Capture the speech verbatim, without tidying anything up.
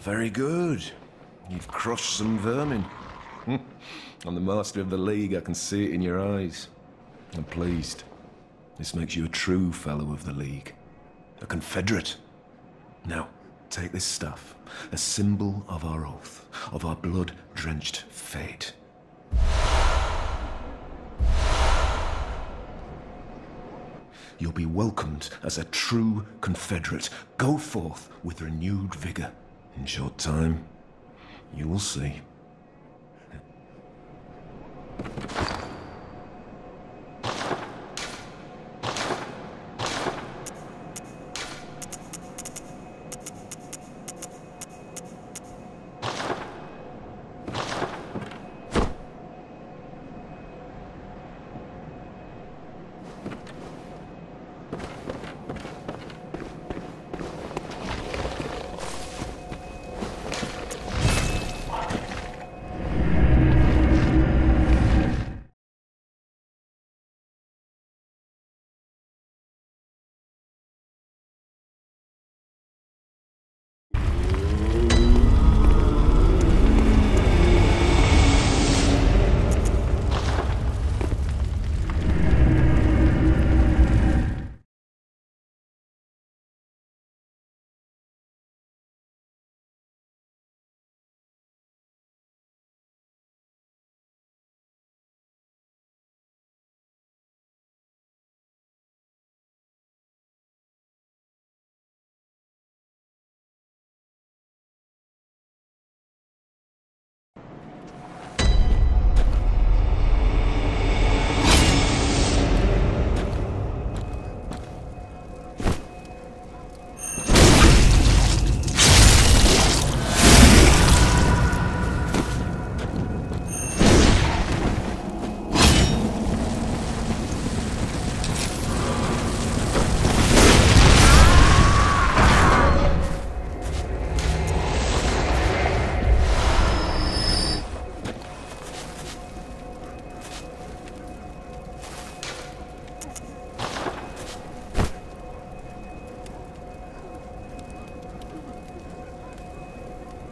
very good. You've crushed some vermin. I'm the master of the League. I can see it in your eyes. I'm pleased. This makes you a true fellow of the League. A Confederate. Now, take this staff. A symbol of our oath. Of our blood-drenched fate. You'll be welcomed as a true Confederate. Go forth with renewed vigor. In short time, you will see.